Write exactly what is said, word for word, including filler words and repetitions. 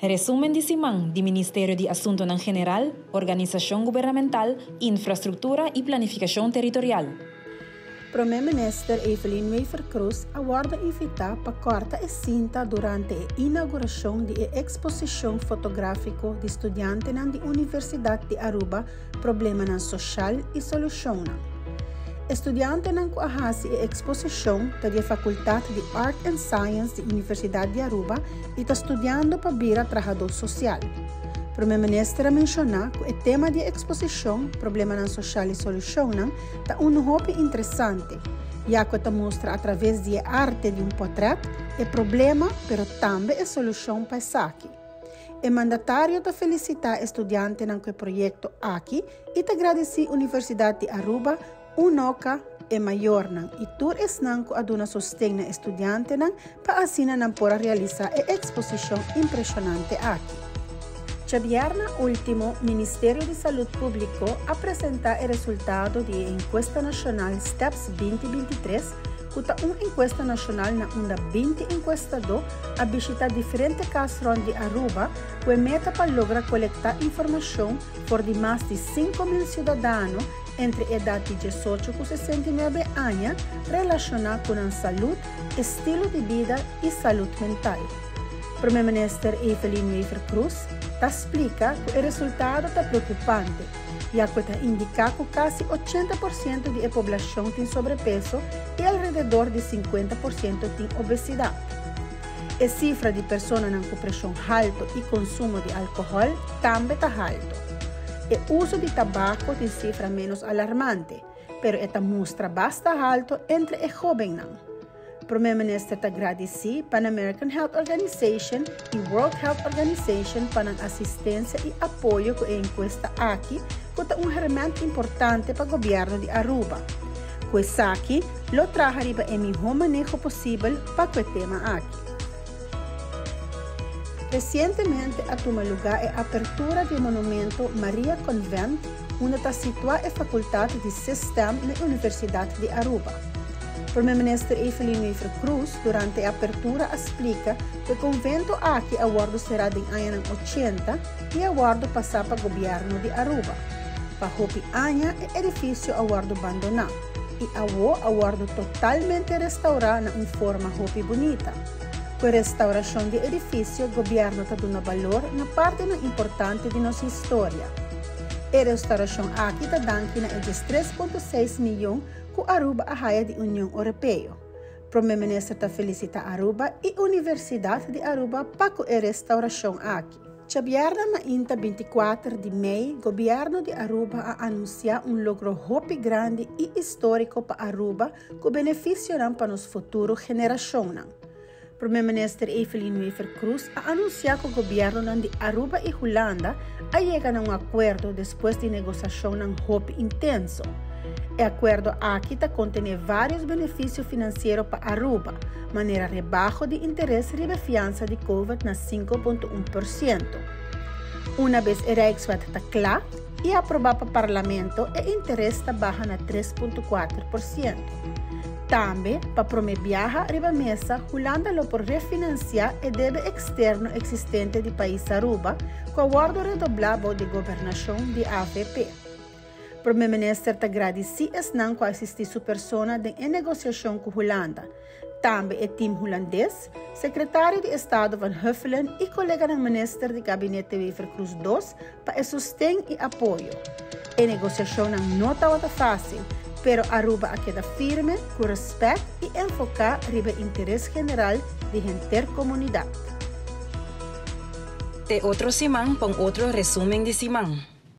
Resumen de Simán, do Ministério de Assuntos em Geral, Organização Governamental, Infraestrutura e Planificação Territorial. Primeiro-Ministro Evelyn Wever Cruz aguarda invitar para corta e cinta durante a inauguração da exposição fotográfica de estudantes da Universidade de Aruba, Problema Social e Solução. Estudantes não conhecem a exposição da Faculdade de Art and Science da Universidade de Aruba e está estudando para virar trabalhador social. O Primeiro-Ministro mencionou que o tema da exposição, Problema Social e Solução, é um hobby interessante, já que mostra através da arte de um portrait o problema, mas também a solução para isso. O mandatário está felicitar estudantes no projeto aqui e está agradecer à Universidade de Aruba, Unoca e maior e tur es nanco aduna sostém na estudante para assim não poder realizar a exposição impressionante aqui. Chavierna último, Ministério de Saúde Público apresenta o resultado da encuesta nacional STEPS vinte vinte e três, que é uma encuesta nacional na onda vinte encuestador a visitar diferentes casos de Aruba, com a meta para lograr coletar informação por de mais de cinco mil cidadãos entre a idade de dezoito e sessenta e nove anos relacionada com a saúde, estilo de vida e saúde mental. Primeiro-Ministro Evelyn Wever Cruz explica que o resultado está preocupante, já que está indica que quase oitenta por cento da população tem sobrepeso e alrededor de cinquenta por cento tem obesidade. A cifra de pessoas com pressão alta e consumo de álcool também está alto. O uso de tabaco tem cifra menos alarmante, mas esta mostra bastante alto entre os jovens. O Primeiro-Ministro agradece para a American Health Organization e World Health Organization para a assistência e apoio com a encuesta aqui, que é uma ferramenta importante para o governo de Aruba. Com isso aqui, lo trabalha para o melhor manejo possível para o tema aqui. Recentemente, a tomar lugar a abertura do monumento Maria Convent, onde está situada a Faculdade de Sistema na Universidade de Aruba. O Primeiro-Ministro Evelyn Wever Cruz, durante a abertura, explica que o convento aqui aguardo será em anos oitenta e aguardo passar para o governo de Aruba. Para hopi anos, o edifício aguardo abandonar e o aguardo totalmente restaurar na uma forma hopi bonita. Com a restauração do edifício, o governo está dando valor na parte importante de nossa história. A restauração aqui está dando de três vírgula seis milhões com Aruba a raia da União Europeia. O Primeiro-Ministro está felicita Aruba e a Universidade de Aruba para a restauração aqui. Chavierna na inta vinte e quatro de maio, o governo de Aruba a anunciar um logro hopi grande e histórico para Aruba que beneficiará para as futuras gerações. O Primeiro-Ministro Evelyn Wever Cruz a anunciado que o governo de Aruba e Holanda a chegar a um acordo depois de negociação um hopi intenso. O acordo aqui contém vários benefícios financeiros para Aruba, maneira rebaixo de interesse e fiança de Covid na cinco vírgula um por cento. Uma vez o Rijkswet está claro e aprovado para o Parlamento, o interesse está baixo na três vírgula quatro por cento. Também, para promover a mesa, Holanda lo por refinanciar o débito externo existente do país Aruba, com o acordo redobrado de governação de A V P. O Primeiro-Ministro agradece a que assistiu sua pessoa em negociação com Holanda. Também o time holandês, secretário de Estado Van Huffelen e colega do Ministro de Gabinete Wever Cruz dois para o sustento e apoio. A negociação não estava fácil, mas Aruba a queda firme, com respeito e enfocar no interesse geral de a comunidade. De outro Simán, pon outro resumen de Simán.